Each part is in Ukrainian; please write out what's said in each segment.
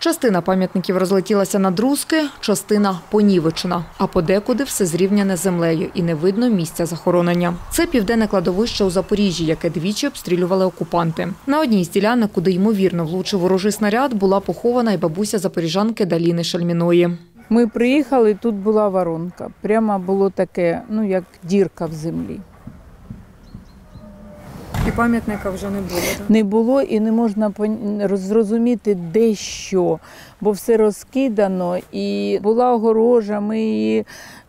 Частина пам'ятників розлетілася на друзки, частина понівечена, а подекуди все зрівняне землею і не видно місця захоронення. Це південне кладовище у Запоріжжі, яке двічі обстрілювали окупанти. На одній з ділянок, куди ймовірно влучив ворожий снаряд, була похована й бабуся запоріжанки Даліни Шальміної. Ми приїхали, тут була воронка. Прямо було таке, як дірка в землі. І пам'ятника вже не було, так? Не було і не можна зрозуміти, де що, бо все розкидано і була огорожа, ми її,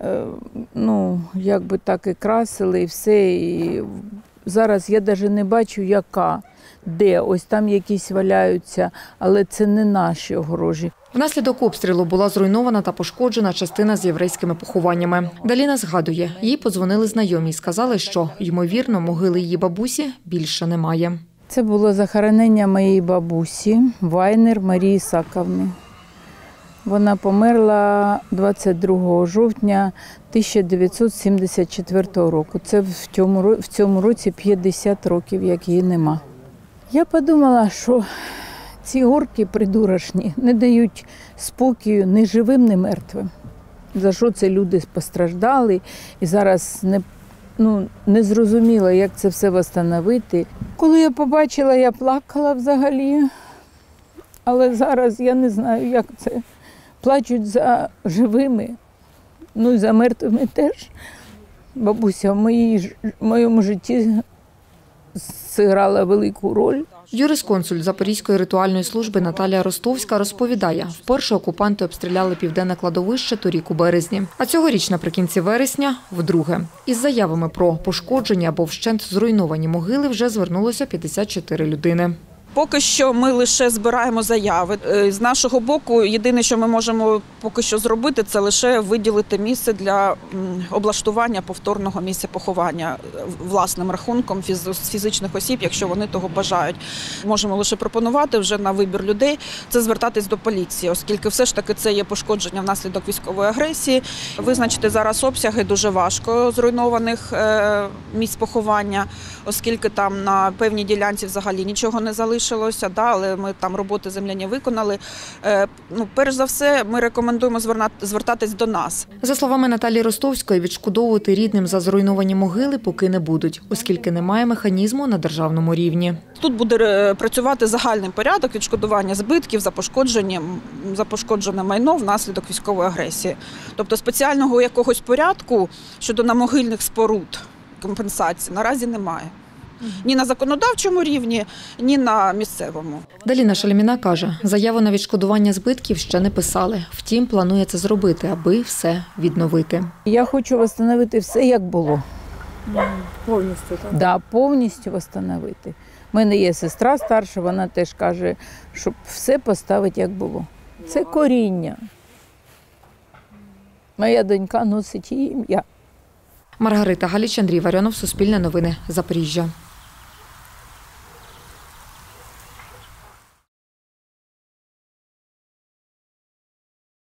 якби так і красили, і все. І зараз я навіть не бачу, яка, де, ось там якісь валяються, але це не наші огорожі. Внаслідок обстрілу була зруйнована та пошкоджена частина з єврейськими похованнями. Даліна згадує, їй подзвонили знайомі і сказали, що, ймовірно, могили її бабусі більше немає. Це було захоронення моєї бабусі Вайнер Марії Ісаковни. Вона померла 22 жовтня 1974 року. Це в цьому році 50 років, як її нема. Я подумала, що ці горки придурочні не дають спокою ні живим, ні мертвим. За що це люди постраждали і зараз не зрозуміла, як це все відновити. Коли я побачила, я плакала взагалі, але зараз я не знаю, як це. Плачуть за живими, і за мертвими теж. Бабуся в моєму житті зіграла велику роль. Юрисконсульт Запорізької ритуальної служби Наталія Ростовська розповідає, вперше окупанти обстріляли південне кладовище торік у березні, а цьогоріч наприкінці вересня – вдруге. Із заявами про пошкодження або вщент зруйновані могили вже звернулося 54 людини. Поки що ми лише збираємо заяви. З нашого боку, єдине, що ми можемо поки що зробити, це лише виділити місце для облаштування повторного місця поховання власним рахунком з фізичних осіб, якщо вони того бажають. Можемо лише пропонувати вже на вибір людей це звертатись до поліції, оскільки все ж таки це є пошкодження внаслідок військової агресії. Визначити зараз обсяги дуже важко зруйнованих місць поховання, оскільки там на певній ділянці взагалі нічого не залишилося. Але ми там роботи земляні виконали. Перш за все, ми рекомендуємо звертатись до нас. За словами Наталії Ростовської, відшкодовувати рідним за зруйновані могили поки не будуть, оскільки немає механізму на державному рівні. Тут буде працювати загальний порядок відшкодування збитків за пошкоджене майно внаслідок військової агресії. Тобто спеціального якогось порядку щодо намогильних споруд компенсації наразі немає. Ні на законодавчому рівні, ні на місцевому. Даліна Шальміна каже, заяву на відшкодування збитків ще не писали. Втім, планує це зробити, аби все відновити. Я хочу відновити все, як було. Повністю, так? Так, повністю відновити. У мене є сестра старша, вона теж каже, щоб все поставити, як було. Це коріння. Моя донька носить її ім'я. Маргарита Галіч, Андрій Варіонов, Суспільне новини, Запоріжжя.